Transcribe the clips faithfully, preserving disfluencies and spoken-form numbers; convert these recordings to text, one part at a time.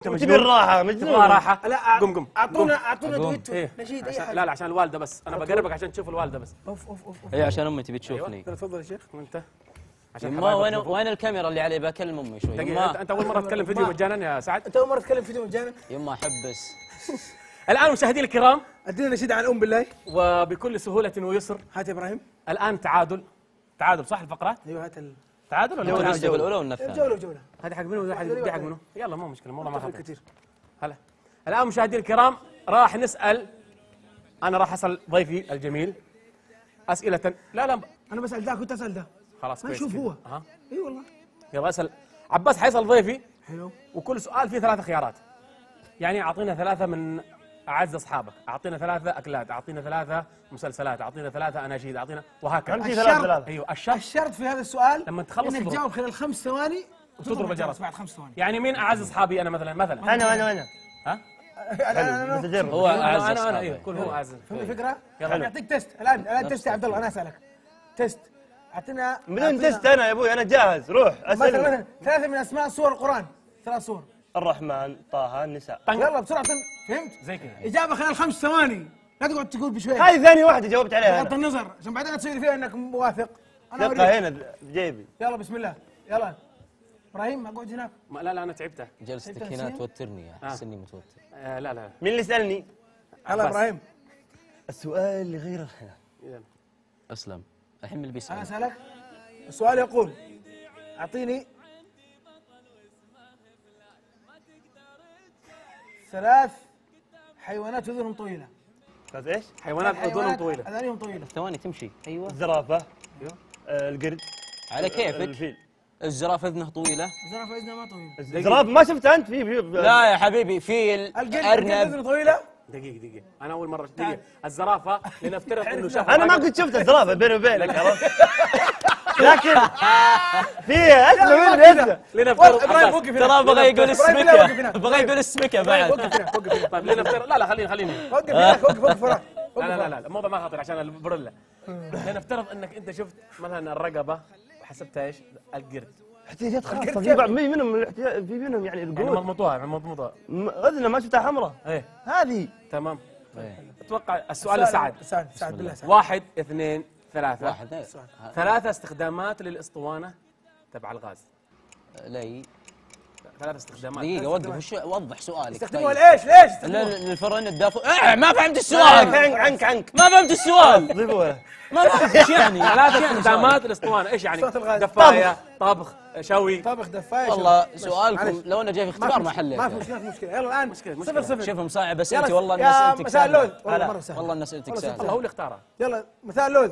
تبي الراحه مجنون راحه. لا قم قم اعطونا اعطونا دويتو إيه؟ نشيد اي حاجه. لا لا عشان الوالده بس، انا بقربك عشان تشوف الوالده بس. اوف اوف اوف هي عشان امي تبي تشوفني. تفضل يا شيخ. وانت عشان ما وين وين الكاميرا اللي علي بكلم امي شوي. دقيقه، انت, انت اول مره تتكلم فيديو مجانا يا سعد؟ انت اول مره تتكلم فيديو مجانا؟ يما حبس. الان مشاهدينا الكرام، ادينا نشيد عن ام بالله وبكل سهوله ويسر. هات يا ابراهيم. الان تعادل تعادل صح الفقرات؟ ايوه هات ال... تعادل ولا الجوله تعادل؟ الاولى ولا الثانيه؟ جوله جوله. هذه حق منو وهذه حق دي حق منو؟ يلا مو مشكله، الموضوع ما خطر كثير. هلا الان مشاهدينا الكرام راح نسال، انا راح اسال ضيفي الجميل اسئله. لا لا انا بسال ذاك وانت تسال ذا. خلاص ما كويس نشوف كده. هو. ها اي والله. يلا اسال عباس، حيسال ضيفي حلو. وكل سؤال فيه ثلاثة خيارات. يعني اعطينا ثلاثة من اعز اصحابك، اعطينا ثلاثة اكلات، اعطينا ثلاثة مسلسلات، اعطينا ثلاثة اناشيد، اعطينا وهكذا. عندي ثلاث ثلاث. ايوه الشرط الشرط في هذا السؤال لما تخلص انك تضرب. تجاوب خلال خمس ثواني وتضرب الجرس بعد خمس ثواني. يعني مين اعز اصحابي انا مثلا مثلا؟ انا انا انا ها؟ حلو متجرب. هو اعز انا انا اصحابي. ايوه كل هو اعز. فهمت الفكره؟ يلا. نعطيك تيست الان الان تيست يا عبد الله. انا اسالك تيست. اعطينا بدون تست انا يا ابوي، انا جاهز. روح مثلا اسالني. مثلا ثلاثه من اسماء سور القران. ثلاث سور. الرحمن، طه، النساء. يلا بسرعه. فهمت؟ زي كذا. اجابه خلال خمس ثواني، لا تقعد تقول بشوي. هذه ثاني واحده جاوبت عليها بغض انا. النظر عشان بعدين تسوي فيها انك موافق. انا أوريك. دقه هنا بجيبي. يلا بسم الله. يلا ابراهيم اقعد هناك. ما- لا لا انا تعبت. جلستك هنا توترني، احس اني متوتر. آه لا لا مين اللي يسالني؟ يلا بس. ابراهيم. السؤال اللي غير الخيار. يلا. اسلم الحين من اللي انا بيسال. اسالك. السؤال يقول اعطيني ثلاث حيوانات اذنهم طويله. ثلاث ايش؟ حيوانات اذنهم طويله. اذانهم طويله. ثواني تمشي. ايوه الزرافه. ايوه. آه، القرد. على آه، كيفك. الفيل. الزرافه اذنه طويله. الزرافه اذنها ما طويله. الزرافه ما شفتها انت في في لا يا حبيبي فيل القرد ارنب. اذنه طويله. دقيقه دقيقه انا اول مره دقيقه الزرافه لنفترض انه شاف انا ما قد شفت الزرافه بيني وبينك عرفت؟ لكن فيها اسمه من اسمه. لنفترض ابراهيم عباس. وقف هنا. ترى بغى يقول إبراهيم بالله وقف السمكه، هنا. بغى يقول السمكه بعد. وقف هنا وقف هنا. طيب لنفترض لا لا خليني خليني وقف هناك وقف وقف وراك. لا لا لا لا الموضوع ما خطر عشان البرله. لنفترض انك انت شفت مثلا الرقبه وحسبتها ايش؟ القرد. احتياجات خاصه في بعض في منهم الاحتياج- في منهم يعني يعني القرود مضمضوها يعني مضمضها. م- اذنه ما شفتها حمراء. ايه هذه تمام. إيه. اتوقع السؤال لسعد. سعد سعد بالله سعد. واحد اثنين ثلاثة. واحد إيه. ثلاثة استخدامات للاسطوانة تبع الغاز. لي ثلاث استخدامات. دقيقه وقف وش وضح سؤالك. استخدموها طيب. ليش ليش؟ استخدموها؟ ل- للفرن الدافئ. إيه، ما فهمت عنك السؤال. عنك عنك ما فهمت السؤال. ضيفوها. ما فهمت ايش يعني. ثلاث استخدامات للاسطوانة ايش يعني؟ صوت الغاز. دفاية، طبخ، شوي. طبخ دفايه. والله شوف. سؤالكم معلش. لو انه جاي في اختبار ما ما في حليته. مشكله ما في مشكله. يلا الان مشكلة، صفر مشكلة. صفر. شوف مصعب يلا اسئلتي والله ان يا اسئلتك مساء اللوز. سهله. والله مره سهل. والله ان اسئلتك والله الله سهله. هو اللي اختارها. يلا مساء اللوز.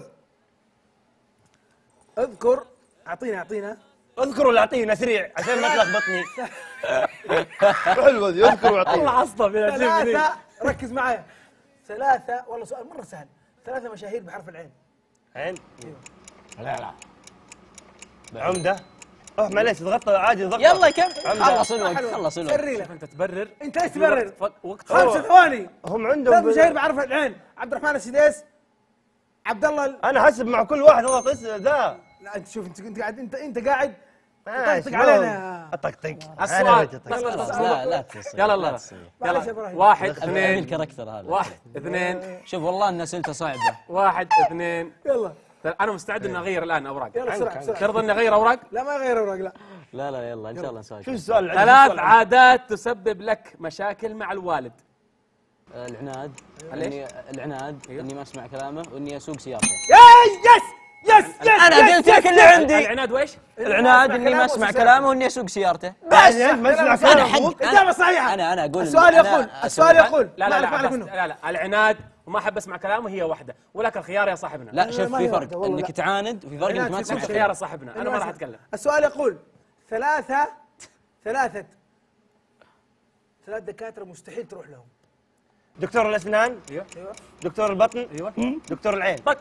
اذكر اعطينا اعطينا اذكروا اللي اعطينا سريع عشان ما تلخبطني. حلوه ذي اذكروا واعطينا. الله عصب يا جيبني. ثلاثة. ركز معايا. ثلاثة والله سؤال مرة سهل. ثلاثة مشاهير بحرف العين. عين. لا لا عمده. اوه معليش ضغطت عادي ضغط. يلا كم عمدة. خلص الوقت حلوة. خلص الوقت. سري له. شوف انت تبرر. انت ليش تبرر؟ وقت- وقت خمسة ثواني. هم ثلاث عندهم مشاهير بحرف العين. عبد الرحمن السديس. عبد الله ال- انا حسب مع كل واحد اضغط اسم ذا. لا انت شوف انت انت قاعد انت انت قاعد ماشي، تطقطق علينا. اطقطق. السؤال. أنا وجهي طق. بس- بس- خلاص بس- لا لا تصير. يلا لا يلا تصير. معلش يا يلا إبراهيم. واحد ابي اثنين الكاركتر هذا. واحد اثنين شوف والله ان اسئلته صعبه. واحد اثنين يلا ثلاثة. انا مستعد اني اغير الان اوراق. يلا بسرعة بسرعة. ترضى اني اغير اوراق؟ لا ما غير اوراق لا. لا لا يلا ان شاء الله نسوي شو شيء. السؤال اللي عندي؟ ثلاث السؤال اللي عادات تسبب لك مشاكل مع الوالد. آه، العناد. ليش؟ اني العناد اني ما اسمع كلامه واني اسوق سيارته. يس يس يس. انا قلت لك اللي عندي. العناد وايش؟ العناد اني ما اسمع كلامه واني اسوق سيارته. بس يعني ما اسمع انا كلام حق أبوك. إجابة صحيحة. انا انا اقول السؤال أنا يقول أسوق. السؤال يقول لا لا لا ما عباس، منه. لا لا العناد وما احب اسمع كلامه هي واحده، ولك الخيار يا صاحبنا. لا لا، شوف ما في هي فرق واحدة، والله انك لا. تعاند وفي فرق انك ما العناد تسمع مش كلامه. خيار يا صاحبنا انا ما راح اتكلم. السؤال يقول ثلاثة ثلاثة ثلاث دكاترة مستحيل تروح لهم. دكتور الاسنان. ايوه ايوه. دكتور البطن. ايوه دكتور العين. طق.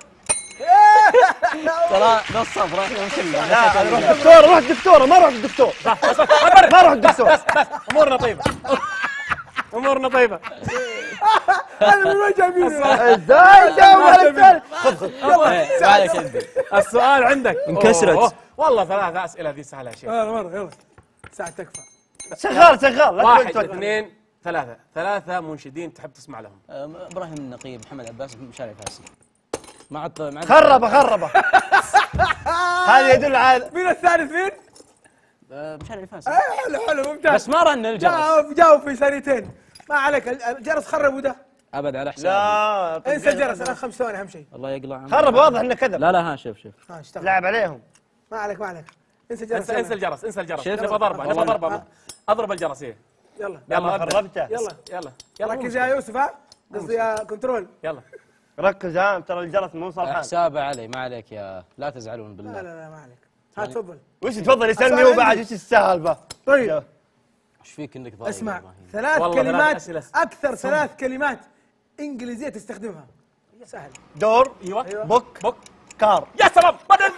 ترى نص صبره كله. لا انا رحت دكتور رحت دكتوره ما رحت الدكتور. ما رحت الدكتور. امورنا طيبه امورنا طيبه. هذا من وين جايبينه؟ ازاي جاوب السؤال؟ خذ خذ. ما عليك انت. السؤال عندك انكسرت. أوه. والله ثلاث اسئله ذي سهله يا شيخ. يلا مرة يلا. ساعة تكفى. شغال شغال لا واحد تفكر. اثنين ثلاثة ثلاثة منشدين تحب تسمع لهم. آه، ابراهيم النقيب، محمد عباس، مشاري فاسي. ما عاد ما عاد خربه خربه. هذا يدل على مين الثالث مين؟ آه، مشاري فاسي. آه، حلو حلو ممتاز. بس ما رن الجرس. جاوب جاوب في ثانيتين. ما عليك الجرس خربوا ده. ابد على حسابي. لا انسى الجرس انا خمس ثواني اهم شيء. الله يقلع عنك. خرب واضح انه كذب. لا لا ها شوف شوف. ها اشتغل. لعب عليهم. ما عليك ما عليك. انسى الجرس. انسى انسى الجرس انسى الجرس. شوف. نبغى ضربة نبغى ضربة. اضرب الجرس ايه. يلا لما ابدأ. خربته. يلا يلا يلا ركز يا يوسف ها. قصدي يا كنترول. يلا. ركز ها ترى الجرس مو صالحان. حسابه علي، ما عليك يا لا تزعلون لا بالله. لا لا ما عليك. ها تفضل. وش تفضل يسالني السؤال هو بعد عندي. وش السالفه؟ طيب ايش فيك انك ضايع؟ اسمع إبراهيم؟ ثلاث والله ثلاث كلمات أسئلة. اكثر ثلاث كلمات انجليزيه تستخدمها. سهل. دور ايوه بوك بوك. كار. يا سلام.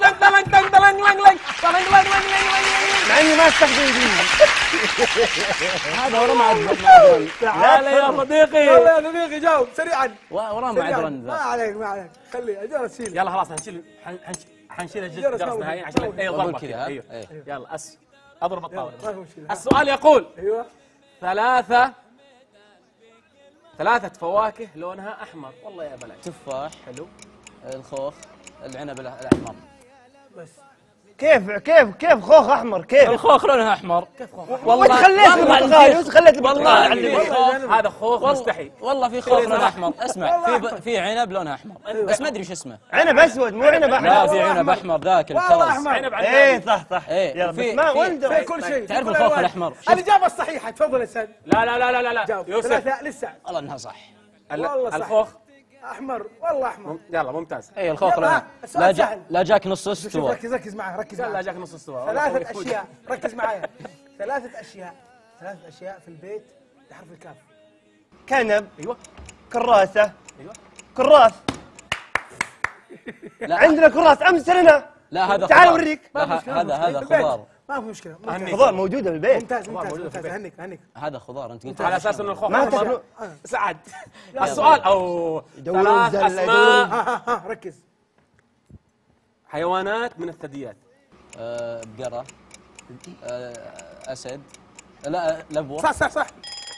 مع اني ما استخدم انجليزي. هذا ورا ما عاد تعال يا صديقي. يلا يا صديقي جاوب سريعا. ورا ما عاد سريعاً. رن ما ذا. عليك ما عليك. خلي الجرس شيل. يلا خلاص حنشيل حن- حنش- حنشيل الجزء جرس جرس ما نهائي هو- عشان ما هو- اي بقول ضربة كذا، كذا. ها؟ ايوه إيه. يلا أس اضرب الطاولة. ما في مشكله. ها. السؤال يقول ايوه ثلاثة ثلاثة فواكه لونها أحمر. والله يا بلاش. تفاح، حلو. الخوخ، العنب الأحمر. بس كيف كيف كيف خوخ احمر كيف؟ الخوخ لونها أحمر. وش خليت البرتقالي؟ وش خليت والله البرتقالي؟ عندي خوخ. هذا خوخ مستحي. والله في خوخ لونه أحمر. اسمع في ب... في عنب لونه أحمر بس ما أدري وش اسمه. عنب اسود مو عنب لا احمر. في عنب أحمر ذاك والله الكرز. أحمر. عنب على ايه النبي. صح صح. إيه، يلا بس في- ما في- وين في دريت؟ كل شيء. تعرف في كل الخوخ الألوان. الأحمر. شوف. الإجابة الصحيحة تفضل يا سعد. لا لا لا لا لا جاوب. يوسف. ثلاثة لسه. والله إنها صح. ال- والله صح. الخوخ. أحمر والله أحمر. مم- يلا ممتاز. اي الخوخ يلا، لونه السؤال لا جا... سهل. لا جاك نص شوف استوى. ركز ركز معي ركز لا لا معي. جاك نص استوى. والله ثلاثة خوي- أشياء ركز معايا. ثلاثة أشياء ثلاثة أشياء في البيت بحرف الكاف. كنب ايوه كراسه ايوه. كراس. لا عندنا كراس امس لنا. لا هذا تعال خضار. أوريك. لا ما في ه- مشكلة، هذا في هذا البيت. خضار. ما في مشكلة ممتاز. أهنيك. خضار موجوده بالبيت. ممتاز موجودة ممتاز في ممتاز البيت. هنيك هنيك. هذا خضار انت قلت على اساس ان الخوخ ما أحمر. تفرق. سعد. السؤال او يدورون ثلاث زلة، اسماء ها ها ها ركز. حيوانات من الثدييات. آه، بقرة، آه، اسد، لا لبوه. صح صح صح.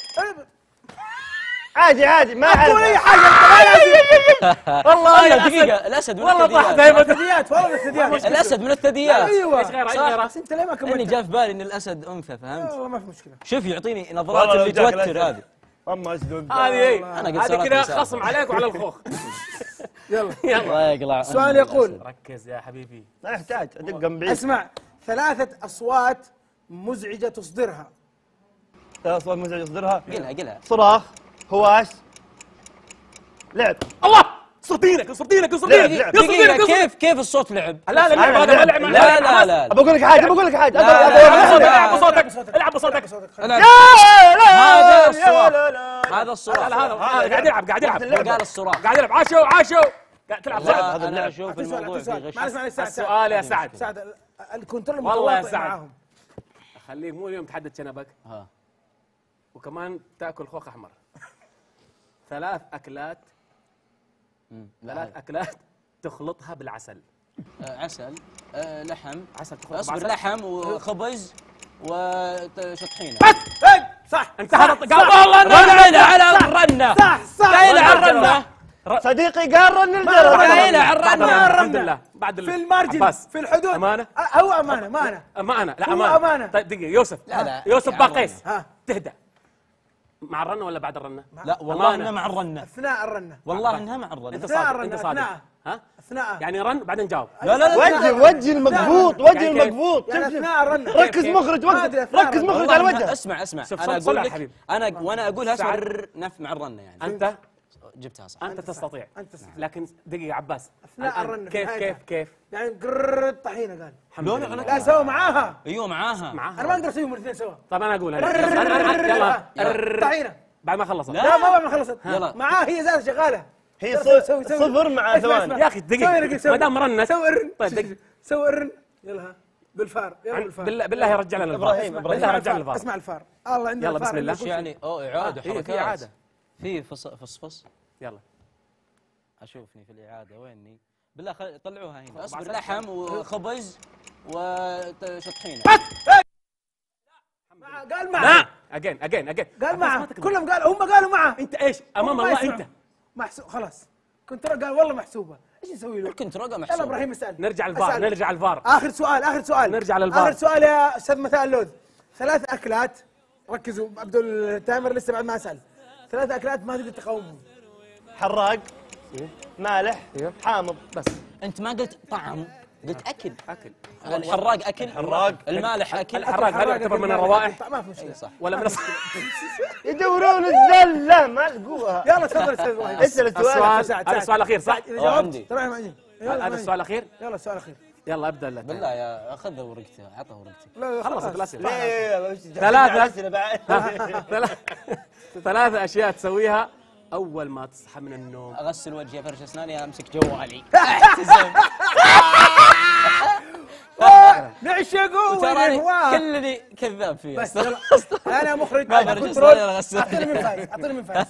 عادي عادي ما قول أي اعرف. حاجة أنت ما لازم. والله لا يا دقيقة الاسد من والله طاحت الثدييات. هيبة. ثدييات والله ثدييات. الاسد من الثدييات. ايوه ايش غيره ايش صح. غيره؟ بس انت ليه ما اني كملت؟ جاء في بالي ان الاسد انثى فهمت؟ والله ما في مشكلة. شوف يعطيني والله نظرات لو اللي جاك توتر الأسد. هذه. اما اسلوب هذه ايه أنا قلت هذه صارت كذا مساعدة. خصم عليك وعلى الخوخ. يلا يلا الله يقلع. السؤال يقول ركز يا حبيبي. لا يحتاج ادق من بعيد. اسمع ثلاثة أصوات مزعجة تصدرها. ثلاث اصوات مزعجه يصدرها. قلها قلها. صراخ هواش لعب. الله صوتينك صوتينك صوتينك لعب. دقيقة كيف كيف الصوت لعب؟ لا لا اللعب هذا ما لعب مع لا لا لا ابى اقول لك حاجه بقول لك حاجه لا، أبى- لا، أبى- العب لا. بصوتك العب بصوتك أنا يا لا هذا يا الصراخ. لا لا. هذا لا الصراخ. لا هذا هذا قاعد يلعب قاعد يلعب اللعبة. قال الصراخ. قاعد يلعب عاشو عاشو قاعد تلعب لا صعب. انا اشوف أعطي سؤال، الموضوع أعطي سؤال. فيه غش. معلش معلش سعد السؤال يا سعد سعد ال- الكنترول والله يا متواطئ سعد. معاهم. خليك مو اليوم تحدد شنبك ها وكمان تاكل خوخ احمر. ثلاث اكلات مم. ثلاث لا اكلات تخلطها بالعسل. آه، عسل، آه، لحم، عسل تخلط اصبر بعسل. لحم وخبز وشطحينه. إيه، صح انت هذا قال صح. والله رنة على الرنة. صح صح قايلة صح. على الرنة. صديقي قال رن الجرس. قايلة على بعد الرنة. الحمد لله بعد في المارجن عباس. في الحدود. أمانة؟ أه، هو أمانة ما أنا. امانه لا هو امانه أمانة. طيب دقيقه يوسف لا، لا. يوسف يا باقيس ها تهدى مع الرنه ولا بعد الرنه؟ لا والله أمانة. انها مع الرنة. أثناء الرنة والله انها مع انت الرنة. أثناء صادق الرنة، انت صادق أثناء. ها؟ أثناء يعني رن بعدين جاوب لا لا لا وجه وجه المقبوط وجه يعني كيف؟ المقبوط. يعني شوف شوف. أثناء الرنة. ركز مخرج ما أدري وقت أثناء ركز الرنة. مخرج والله على إنها- وجهه. اسمع اسمع شوف، انا صل- صل اقول على لك الحبيب. انا وانا اقولها اسمع سعد. الر- نف مع الرنة يعني. انت جبتها صح. انت تستطيع أنت تستطيع. لكن دقيقه عباس أثناء الآن الرنة في كيف نهايتها. كيف كيف يعني قرر طحينة قال. الحمد لا، لا، لله. لا سوا معاها. ايوه معاها. معاها أنا ما أقدر أسويهم الاثنين سوا. طيب انا اقول انا أنا- أنا- يلا الر- طحينة. بعد ما خلصت لا. لا ما بعد ما خلصت. يلا. معاه هي زادة شغالة. هي سوي- ص- سوي- سوي. صفر مع اسمع- ثواني. اسمع. يا اخي سوي دقيقه رنة، سوي. ما دام رنت سوي الرن. طيب دقيقة. سوي الرن. يلا ها بالفار يلا عن- بالفار. بالله بالله يرجع لنا الفار إبراهيم، إبراهيم. بالله اسمع رجع لنا الفار. الفار اسمع الفار. الله عندنا يلا، الفار، بسم الله. عندنا ايش كل يعني؟ اوه اعاده آه، إيه، في حركات. إعادة. في فص فصفص. يلا اشوفني في الاعاده ويني؟ بالله خل... طلعوها هنا. اصبر بعد- لحم وخبز وشطحينه. قال معه لا اجين اجين اجين قال معه كلهم قالوا هم قالوا معه. انت ايش امام الله انت محسوب خلاص. كنت قال والله محسوبه، ايش نسوي له؟ كنت رقم يلا محسوب. ابراهيم اسال. نرجع الفار نرجع الفار اخر سؤال اخر سؤال نرجع للفار. اخر سؤال يا استاذ مثال اللوذ. ثلاث اكلات، ركزوا ابدوا التايمر لسه بعد ما اسال. ثلاث اكلات ما تقدر تقاومهم. حراق، مالح، حامض. بس انت ما قلت طعم، قلت اكل. اكل الحراق اكل، الحراق. المالح اكل. الحراق هل يعتبر من الروائح؟ ما في مشكله صح. ولا من يدورون الزله ما لقوها. يلا تفضل استاذ ابراهيم. اسال السؤال. السؤال هذا السؤال الاخير صح؟ اذا جاوبت عندي. ترى معي. هذا السؤال الاخير؟ يلا السؤال الاخير. يلا ابدا له. بالله يا خذ ورقته، عطه ورقتك. لا خلصت الاسئله. ليه؟ ثلاثة. أسئلة بعد. ثلاث ثلاث اشياء تسويها اول ما تصحى من النوم. اغسل وجهي، افرش اسناني، امسك جوالي. احتزم. نعشقه تراني ونهواه. كلني كذاب فيه. بس يلا. انا مخرج. ما برجع أسناني ولا أغسل. اعطيني من فايز اعطيني من فايز.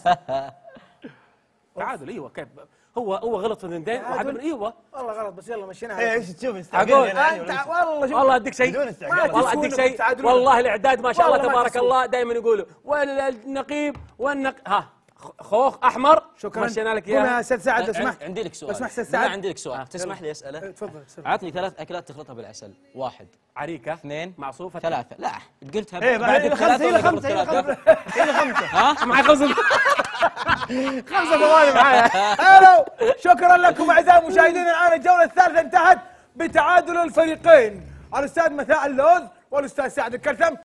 تعادل ايوه كيف هو هو غلط في اثنتين واحد من ايوه والله غلط بس يلا مشيناها. ايه ايش تشوف أقول. استعجال انت والله شوف والله اديك شيء بدون استعجال. والله اديك شيء والله الاعداد ما شاء الله والله ما تبارك تسوي. الله دائما يقولوا والنقيب والنق ها خوخ احمر شكرا. مشينا لك قوم يا اياه. استاذ سعد لو سمحت. عندي لك سؤال. اسمح استاذ بالله سعد. عندي لك سؤال، تسمح لي اساله؟ تفضل تفضل. عطني ثلاث اكلات تخلطها بالعسل. واحد، عريكه اثنين، معصوفه ثلاثة. لا قلتها ايه بعد بعد خمسة الثلاثة الى ولا قبل خمسة الى الثلاثة؟ خمسة الى خمسة. ها؟ معي خمسه خمسة ثواني معايا. الو شكرا لكم اعزائي المشاهدين. الان الجوله الثالثه انتهت بتعادل الفريقين، الاستاذ مثاء اللوذ والاستاذ سعد الكرثم.